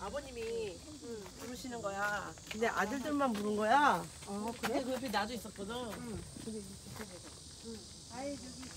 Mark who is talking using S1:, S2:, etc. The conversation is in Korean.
S1: 아버님이 부르시는 거야. 근데 아들들만 부른 거야.
S2: 그래?
S1: 근데 그 옆에 나도 있었거든.
S2: 아이 저기